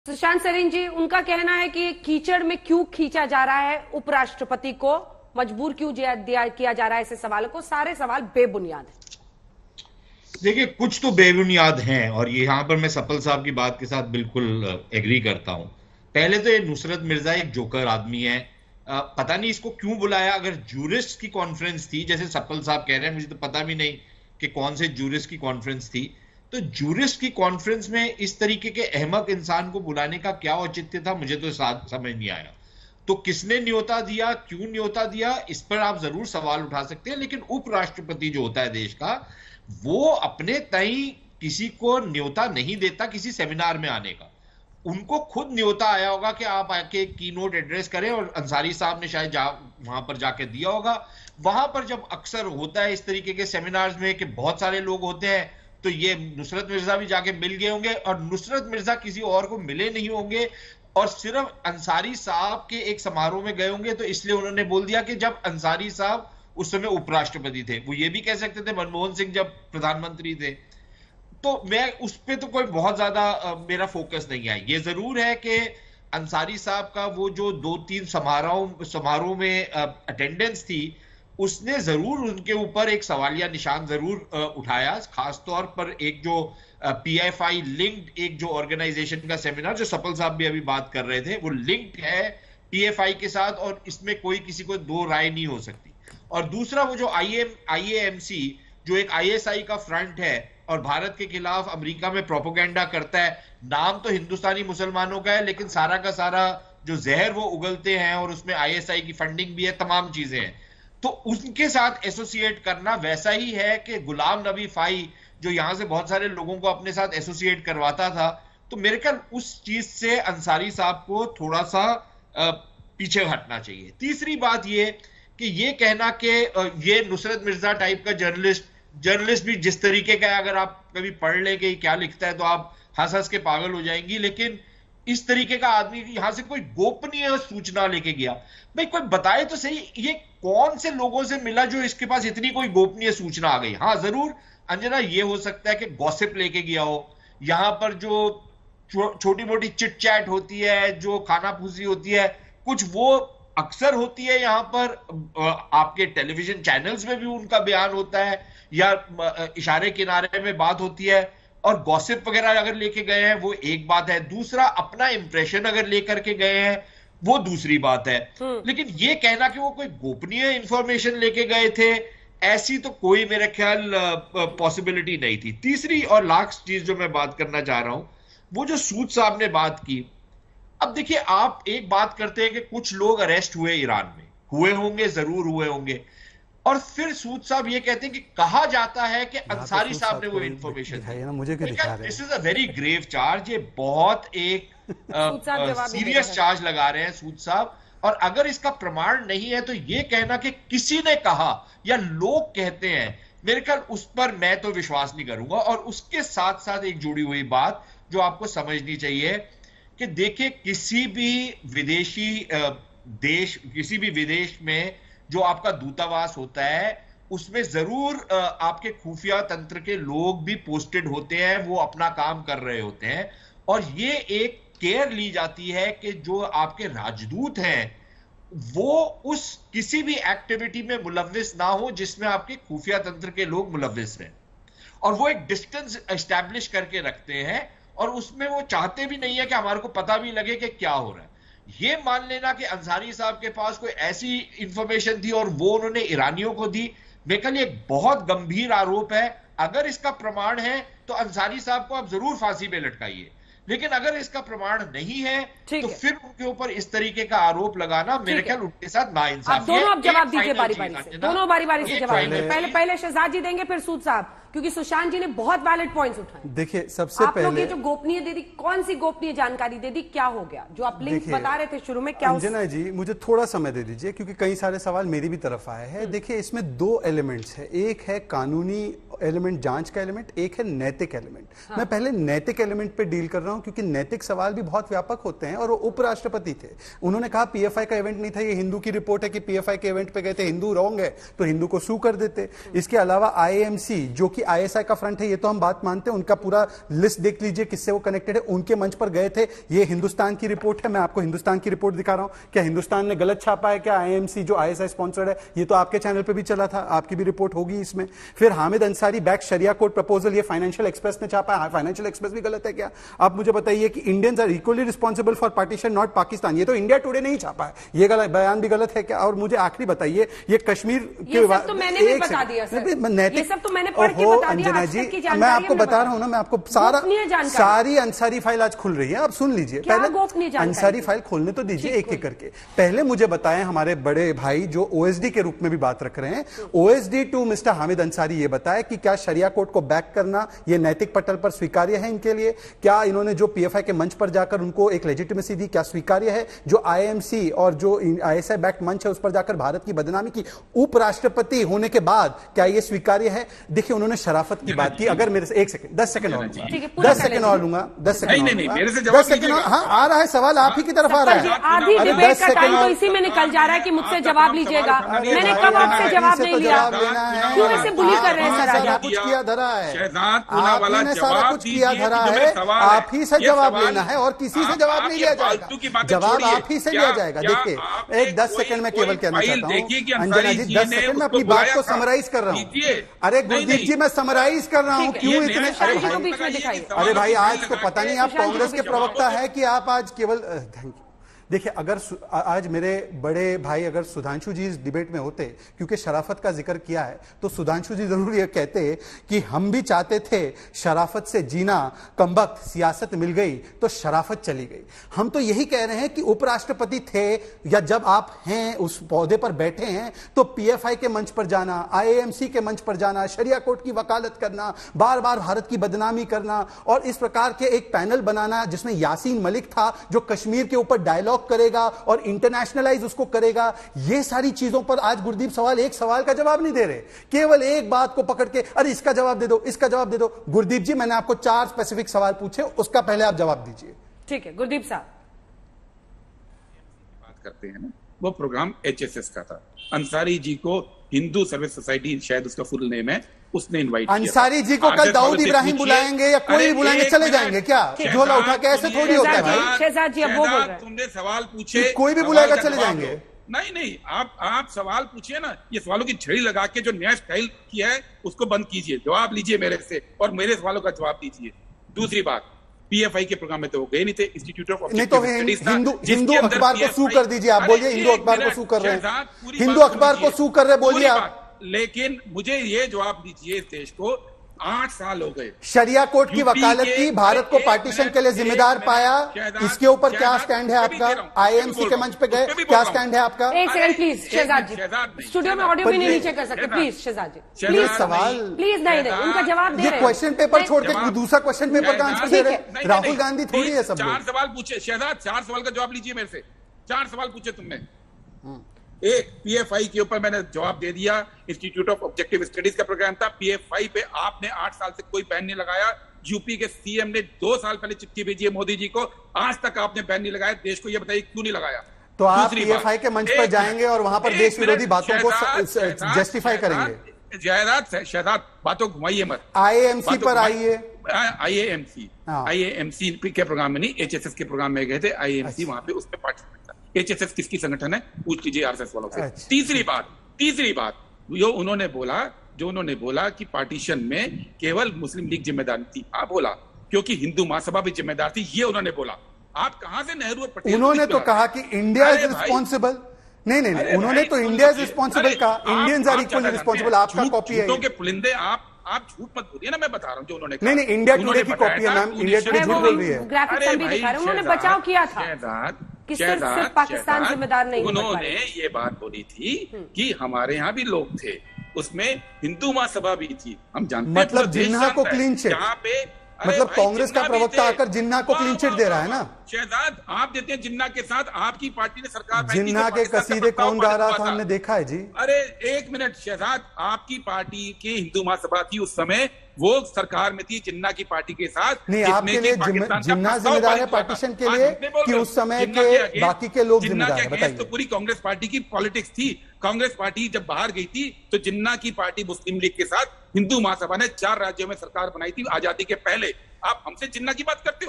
सुशांत सरीन जी, उनका कहना है कि कीचड़ में क्यों खींचा जा रहा है, उपराष्ट्रपति को मजबूर क्यों किया जा रहा है ऐसे सवालों को, सारे सवाल बेबुनियाद है। देखिए, कुछ तो बेबुनियाद हैं और यहां पर मैं सपल साहब की बात के साथ बिल्कुल एग्री करता हूं। पहले तो ये नुसरत मिर्जा एक जोकर आदमी है। पता नहीं इसको क्यों बुलाया। अगर जूरिस्ट की कॉन्फ्रेंस थी, जैसे सपल साहब कह रहे हैं, मुझे तो पता भी नहीं कि कौन से जूरिस्ट की कॉन्फ्रेंस थी। तो जूरिस्ट की कॉन्फ्रेंस में इस तरीके के अहमक इंसान को बुलाने का क्या औचित्य था, मुझे तो समझ नहीं आया। तो किसने न्योता दिया, क्यों न्योता दिया, इस पर आप जरूर सवाल उठा सकते हैं। लेकिन उपराष्ट्रपति जो होता है देश का, वो अपने तई किसी को न्योता नहीं देता किसी सेमिनार में आने का। उनको खुद न्योता आया होगा कि आप आके की नोट एड्रेस करें, और अंसारी साहब ने शायद वहां पर जाके दिया होगा। वहां पर जब अक्सर होता है इस तरीके के सेमिनार्स में कि बहुत सारे लोग होते हैं, तो ये नुसरत मिर्जा भी जाके मिल गए होंगे, और नुसरत मिर्जा किसी और को मिले नहीं होंगे और सिर्फ अंसारी साहब के एक समारोह में गए होंगे। तो इसलिए उन्होंने बोल दिया कि जब अंसारी साहब उस समय उपराष्ट्रपति थे, वो ये भी कह सकते थे मनमोहन सिंह जब प्रधानमंत्री थे। तो मैं उस पर तो कोई बहुत ज्यादा मेरा फोकस नहीं है। ये जरूर है कि अंसारी साहब का वो जो 2-3 समारोह में अटेंडेंस थी, उसने जरूर उनके ऊपर एक सवालिया निशान जरूर उठाया। खासतौर पर एक जो पीएफआई लिंक्ड एक जो ऑर्गेनाइजेशन का सेमिनार, जो सपल साहब भी अभी बात कर रहे थे, वो लिंक्ड है पीएफआई के साथ, और इसमें कोई किसी को दो राय नहीं हो सकती। और दूसरा वो जो आईएएमसी, जो एक आईएसआई का फ्रंट है और भारत के खिलाफ अमेरिका में प्रोपोगेंडा करता है। नाम तो हिंदुस्तानी मुसलमानों का है, लेकिन सारा का सारा जो जहर वो उगलते हैं, और उसमें आईएसआई की फंडिंग भी है, तमाम चीजें हैं। तो उनके साथ एसोसिएट करना वैसा ही है कि गुलाम नबी फाई जो यहां से बहुत सारे लोगों को अपने साथ एसोसिएट करवाता था। तो मेरे ख्याल उस चीज से अंसारी साहब को थोड़ा सा पीछे हटना चाहिए। तीसरी बात ये कि ये कहना कि ये नुसरत मिर्जा टाइप का जर्नलिस्ट भी जिस तरीके का है, अगर आप कभी पढ़ लेंगे क्या लिखता है तो आप हंस हंस के पागल हो जाएंगी। लेकिन इस तरीके का आदमी यहां से कोई गोपनीय सूचना लेके गया, भाई कोई बताए तो सही, ये कौन से लोगों से मिला जो इसके पास इतनी कोई गोपनीय सूचना आ गई। हाँ जरूर अंजना, ये हो सकता है कि गॉसिप लेके गया हो। यहां पर जो छोटी मोटी चिट चैट होती है, जो खाना फूसी होती है, कुछ वो अक्सर होती है यहां पर। आपके टेलीविजन चैनल्स में भी उनका बयान होता है, या इशारे किनारे में बात होती है। और गॉसिप वगैरह अगर लेके गए हैं वो एक बात है, दूसरा अपना इंप्रेशन अगर लेकर के गए हैं वो दूसरी बात है। लेकिन ये कहना कि वो कोई गोपनीय इंफॉर्मेशन लेके गए थे, ऐसी तो कोई मेरे ख्याल पॉसिबिलिटी नहीं थी। तीसरी और लास्ट चीज जो मैं बात करना चाह रहा हूं, वो जो सूद साहब ने बात की। अब देखिए, आप एक बात करते हैं कि कुछ लोग अरेस्ट हुए ईरान में, हुए होंगे, जरूर हुए होंगे, और फिर सूद साहब ये कहते हैं कि कहा जाता है कि अंसारी साहब ने वो इंफॉर्मेशन दी। मुझे क्यों दिखा रहे हैं? This is a very grave charge. ये बहुत एक सीरियस चार्ज लगा रहे हैं सूद साहब। और अगर इसका प्रमाण नहीं है तो ये कहना कि किसी ने कहा या लोग कहते हैं, मेरे ख्याल उस पर मैं तो विश्वास नहीं करूंगा। और उसके साथ साथ एक जुड़ी हुई बात जो आपको समझनी चाहिए कि देखिए, किसी भी विदेश में जो आपका दूतावास होता है, उसमें जरूर आपके खुफिया तंत्र के लोग भी पोस्टेड होते हैं, वो अपना काम कर रहे होते हैं। और ये एक केयर ली जाती है कि जो आपके राजदूत हैं वो उस किसी भी एक्टिविटी में मुलव्विस ना हो जिसमें आपके खुफिया तंत्र के लोग मुलव्विस हैं। और वो एक डिस्टेंस एस्टैब्लिश करके रखते हैं, और उसमें वो चाहते भी नहीं है कि हमारे को पता भी लगे कि क्या हो रहा है। ये मान लेना कि अंसारी साहब के पास कोई ऐसी इंफॉर्मेशन थी और वो उन्होंने ईरानियों को दी, मेरे ख्याल एक बहुत गंभीर आरोप है। अगर इसका प्रमाण है तो अंसारी साहब को आप जरूर फांसी पे लटकाइए, लेकिन अगर इसका प्रमाण नहीं है तो फिर उनके ऊपर इस तरीके का आरोप लगाना मेरे ख्याल उनके साथ नाइंसाफी है। दोनों आप जवाब दीजिए बारी बारी से, दोनों बारी बारी से जवाब दीजिए। पहले शहजाद जी देंगे, फिर सूद साहब, क्योंकि सुशांत जी ने बहुत वैलिड पॉइंट्स उठाए। देखिए, सबसे आप पहले लोग ये जो गोपनीय दे दी, कौन सी गोपनीय जानकारी दे दी, क्या हो गया जो आप लिंक बता रहे थे शुरू में, क्या? अंजना जी, मुझे थोड़ा समय दे दीजिए क्योंकि कई सारे सवाल मेरी भी तरफ आए हैं। देखिए, इसमें दो एलिमेंट्स है, एक है कानूनी एलिमेंट जांच का एलिमेंट, एक है नैतिक एलिमेंट। मैं पहले नैतिक एलिमेंट पे डील कर रहा हूं क्योंकि नैतिक सवाल भी बहुत व्यापक होते हैं। और वो उपराष्ट्रपति थे, उन्होंने कहा पीएफआई का इवेंट नहीं था, ये हिंदू की रिपोर्ट है कि पीएफआई के इवेंट पे गए थे, हिंदू रॉन्ग है तो हिंदू को सू कर देते। इसके अलावा आईएमसी जो कि आईएसआई का फ्रंट है, ये तो हम बात मानते हैं, उनका पूरा लिस्ट देख लीजिए किससे वो कनेक्टेड है, उनके मंच पर गए थे। ये हिंदुस्तान की रिपोर्ट है, मैं आपको हिंदुस्तान की रिपोर्ट दिखा रहा हूं। क्या हिंदुस्तान ने गलत छापा है? क्या आईएमसी जो आईएसआई स्पॉन्सर्ड है, ये तो आपके चैनल पे भी चला था, आपकी भी रिपोर्ट होगी इसमें। फिर हामिद अंसारी बैक शरिया कोड प्रपोजल, ये फाइनेंशियल एक्सप्रेस ने छापा है। फाइनेंशियल एक्सप्रेस भी गलत है क्या? आप मुझे बताइए कि Indians are equally responsible for partition not Pakistan, ये तो इंडिया टुडे नहीं छापा है, ये गलत बयान भी गलत है क्या? और मुझे आखिरी बताइए, ये कश्मीर के ये सब तो मैंने भी बता दिया सर, ये सब तो मैंने पढ़ के बता दिया। अंजना जी, मैं आपको बता रहा हूं ना, मैं आपको सारी अंसारी फाइल आज खुल रही है, आप सुन लीजिए। पहले अंसारी फाइल खोलने तो दीजिए एक एक करके। पहले मुझे बताएं, हमारे बड़े भाई जो ओएसडी के रूप में भी बात रख रहे हैं, OSD to mister Hamid Ansari, ये बताए कि क्या शरिया कोर्ट को बैक करना ये नैतिक पटल पर स्वीकार्य है इनके लिए? क्या इन्होंने जो पीएफआई के मंच पर जाकर उनको एक लेजिटिमेसी दी, क्या स्वीकार्य है? जो आईएमसी और जो आईएसआई बैक्ड मंच है उस पर जाकर भारत की बदनामी की उपराष्ट्रपति होने के बाद, क्या यह स्वीकार्य है? देखिए, उन्होंने शराफत की बात की। अगर मेरे से 1 सेकंड 10 सेकंड और लूंगा, 10 सेकंड और लूंगा, 10 सेकंड। हाँ, आ रहा है सवाल, आप ही की तरफ आ रहा है। आधी डिबेट का टाइम तो इसी में निकल जा रहा है कि मुझसे जवाब लीजिएगा। मैंने कब आपसे जवाब नहीं लिया? क्यों ऐसे बुली कर रहे हैं सर? सारा कुछ किया धरा है, आपने सारा कुछ किया धरा है, आप ही से जवाब लेना है और किसी से जवाब नहीं लिया जाएगा, जवाब आप ही से लिया जाएगा। देखिए, एक 10 सेकंड में केवल कहना चाहता हूँ अंजना जी, 10 सेकंड में अपनी बात को समराइज कर रहा हूँ। अरे गुरदीप जी, मैं समराइज कर रहा हूँ, क्यों इतने? अरे भाई, आज तो पता नहीं आप कांग्रेस के प्रवक्ता है कि आप आज केवल थैंक यू। देखिए, अगर आज मेरे बड़े भाई अगर सुधांशु जी इस डिबेट में होते, क्योंकि शराफत का जिक्र किया है, तो सुधांशु जी जरूर ये कहते कि हम भी चाहते थे शराफत से जीना, कमबख्त सियासत मिल गई तो शराफत चली गई। हम तो यही कह रहे हैं कि उपराष्ट्रपति थे या जब आप हैं उस पौधे पर बैठे हैं, तो पीएफआई के मंच पर जाना, आईएमसी के मंच पर जाना, शरिया कोर्ट की वकालत करना, बार बार भारत की बदनामी करना और इस प्रकार के एक पैनल बनाना जिसमें यासीन मलिक था जो कश्मीर के ऊपर डायलॉग करेगा और इंटरनेशनलाइज उसको करेगा, ये सारी चीजों पर आज गुरदीप एक सवाल का जवाब नहीं दे रहे, केवल एक बात को पकड़ के अरे इसका जवाब दे दो, इसका जवाब दे दो। गुरदीप जी, मैंने आपको 4 स्पेसिफिक सवाल पूछे, उसका पहले आप जवाब दीजिए। ठीक है गुरदीप साहब। बात करते हैं ना, वो प्रोग्राम एचएसएस का था। अंसारी जी को हिंदू सर्विस सोसाइटी, शायद उसका फुल नेम है, उसने इनवाइट किया। अंसारी जी को कल दाऊद इब्राहिम बुलाएंगे या कोई भी बुलाएंगे, चले जाएंगे क्या? झोला उठा के ऐसे थोड़ी होता है भाई। शहजाद जी, अब वो बोल रहे हैं। तुमने सवाल पूछे, कोई भी बुलाएगा चले जाएंगे। नहीं, आप सवाल पूछिए ना, ये सवालों की झड़ी लगा के जो नया स्टाइल किया है उसको बंद कीजिए, जवाब लीजिए मेरे से और मेरे सवालों का जवाब दीजिए। दूसरी बात, पीएफआई के प्रोग्राम में तो वो गए नहीं थे, इंस्टीट्यूट ऑफ नहीं तो हिंदू अखबार को सू कर दीजिए। आप बोलिए हिंदू अखबार को सू कर रहे हैं, हिंदू अखबार को सू कर रहे, बोलिए आप। लेकिन मुझे ये जवाब दीजिए, इस देश को 8 साल हो गए, शरिया कोर्ट की वकालत की, भारत को पार्टीशन के लिए जिम्मेदार पाया, इसके ऊपर क्या स्टैंड है आपका? आईएमसी के मंच पे गए, क्या स्टैंड है आपका? एक second please Shahzad ji, studio में ऑडियो भी नहीं नीचे कर सकते, प्लीज शहजाद जी, प्लीज सवाल, प्लीज नहीं, उनका जवाब दे रहे हैं। ये क्वेश्चन पेपर छोड़ के दूसरा क्वेश्चन पेपर का आंसर दे रहे हैं। राहुल गांधी थोड़ी है सब। 4 सवाल पूछे शहजाद, 4 सवाल का जवाब लीजिए मेरे से। 4 सवाल पूछे तुमने, एक पीएफआई के ऊपर मैंने जवाब दे दिया, इंस्टीट्यूट ऑफ ऑब्जेक्टिव स्टडीज का प्रोग्राम था। पीएफआई पे आपने 8 साल से कोई बैन नहीं लगाया। यूपी के सीएम ने 2 साल पहले चिट्ठी भेजी है मोदी जी को, आज तक आपने बैन नहीं लगाया। देश को यह बताइए क्यों नहीं लगाया? तो आप पीएफआई के मंच पर जाएंगे और वहां पर देश विरोधी बातों को जस्टिफाई करेंगे। शहजाद, बातों घुमाइए मत। आईएमसी पर आइए। आईएएमसी के प्रोग्राम में नहीं, एचएसएस के प्रोग्राम में गए थे। आईएमसी वहां पे उसमें पार्टिसिपेट था। एचएसएस किसकी संगठन है, पूछ लीजिए आरएसएस वालों से। तीसरी बात जो उन्होंने बोला कि पार्टीशन में केवल मुस्लिम लीग जिम्मेदार थी। आप बोला क्योंकि हिंदू महासभा भी जिम्मेदार थी, ये उन्होंने बोला। आप कहां से नेहरू और पटेल? उन्होंने तो कहा कि इंडिया इज रिस्पॉन्सिबल। नहीं, उन्होंने तो इंडिया इज रिस्पॉन्सिबल कहा, इंडियंस आर इक्वली रिस्पॉन्सिबल। आपका कॉपी है के पुलिंदे। आप झूठ मत बोलिए ना, मैं बता रहा हूं जो उन्होंने कहा। नहीं, इंडिया टुडे की कॉपी है मैम, इंडिया टुडे झूठ बोल रही है। ग्राफिक्स भी दिखा रहे हैं, उन्होंने बचाव किया था कि सिर्फ पाकिस्तान जिम्मेदार नहीं। उन्होंने ये बात बोली थी कि हमारे यहाँ भी लोग थे, उसमें हिंदू महासभा भी थी। हम जानते हैं मतलब जिन्ना को क्लीन चिट, जहाँ पे मतलब कांग्रेस का प्रवक्ता आकर जिन्ना को क्लीन चिट दे रहा है ना। शहजाद, आप देते हैं जिन्ना के साथ, आपकी पार्टी ने सरकार जिन्ना के कसीदे कौन गा रहा था, हमने देखा है जी। अरे एक मिनट शहजाद, आपकी पार्टी की हिंदू महासभा थी उस समय, वो सरकार में थी जिन्ना की पार्टी के साथ। नहीं, आपके लिए जिन्ना जिम्मेदार है पार्टीशन के लिए कि उस समय के बाकी के लोग जिम्मेदार हैं? बताइए। तो पूरी कांग्रेस पार्टी की पॉलिटिक्स थी। कांग्रेस पार्टी जब बाहर गई थी तो जिन्ना की पार्टी मुस्लिम लीग के साथ हिंदू महासभा ने 4 राज्यों में सरकार बनाई थी आजादी के पहले। आप हमसे जिन्ना की बात करते हो?